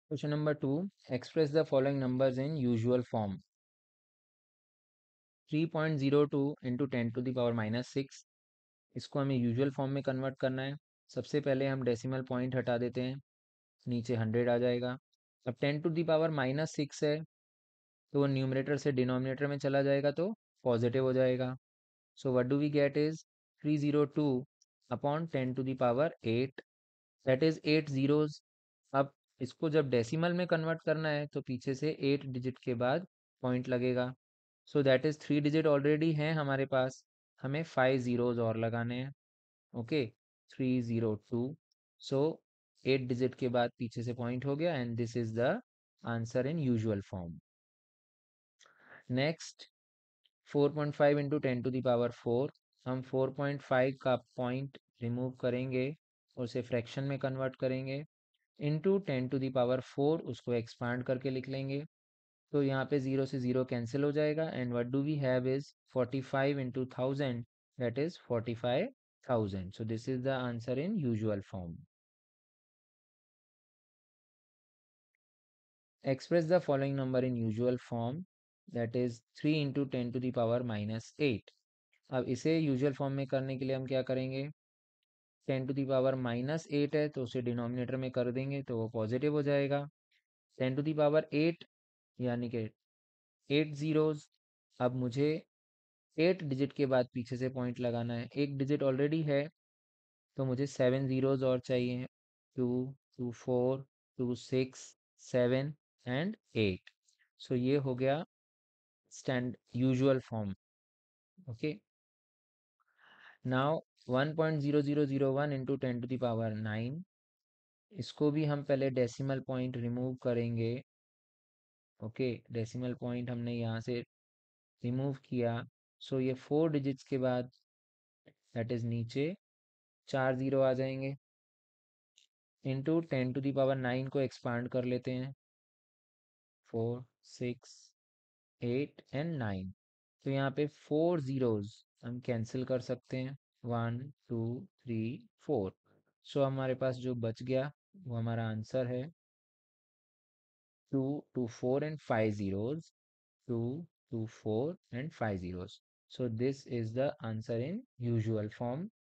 Question number 2. Express the following numbers in usual form. 3.02 into 10 to the power minus 6. इसको हमें usual form में convert करना है। सबसे पहले हम डेसिमल पॉइंट हटा देते हैं, नीचे 100 आ जाएगा। अब 10 टू द पावर माइनस 6 है, तो वो न्यूमरेटर से डिनोमिनेटर में चला जाएगा तो पॉजिटिव हो जाएगा। So what do we get is 302 upon 10 to the power 8, that is 8 zeros। अब इसको जब डेसिमल में कन्वर्ट करना है तो पीछे से 8 डिजिट के बाद पॉइंट लगेगा। So that is 3 digit already हैं हमारे पास, हमें 5 zeros और लगाने हैं। ओके, 302। सो 8 डिजिट के बाद पीछे से पॉइंट हो गया and this is the answer in usual form. Next 4.5 into 10 to the power 4। हम 4.5 का पॉइंट रिमूव करेंगे और उसे फ्रैक्शन में कन्वर्ट करेंगे, इंटू 10 टू द पावर 4 उसको एक्सपांड करके लिख लेंगे। तो यहाँ पे 0 से 0 कैंसिल हो जाएगा and what do we have is 45 into 1000, that is 45,000। So this is the answer in usual form. Express the following number in usual form, that is 3 into 10 to the power minus 8। अब इसे usual form में करने के लिए हम क्या करेंगे, 10 to the power minus 8 है तो उसे डिनोमिनेटर में कर देंगे तो वो पॉजिटिव हो जाएगा। 10 टू द पावर 8 यानी कि 8 zeros। अब मुझे 8 डिजिट के बाद पीछे से पॉइंट लगाना है, एक डिजिट ऑलरेडी है तो मुझे 7 zeros और चाहिए, 2, 2 4, 2 6, 7 एंड 8। सो ये हो गया stand usual form. Okay, now 1.0001 into 10 to the power 9। इसको भी हम पहले डेसिमल पॉइंट रिमूव करेंगे। ओके, डेसिमल पॉइंट हमने यहाँ से रिमूव किया। सो ये 4 डिजिट्स के बाद दैट इज नीचे 4 जीरो आ जाएंगे, इंटू 10 टू द पावर 9 को एक्सपांड कर लेते हैं, 4 6 8 एंड 9। तो यहाँ पे 4 zeros हम कैंसिल कर सकते हैं, 1 2 3 4। सो हमारे पास जो बच गया वो हमारा आंसर है 2 2 4 and 5 zeros, 2 2 4 and 5 zeros। So this is the answer in usual form.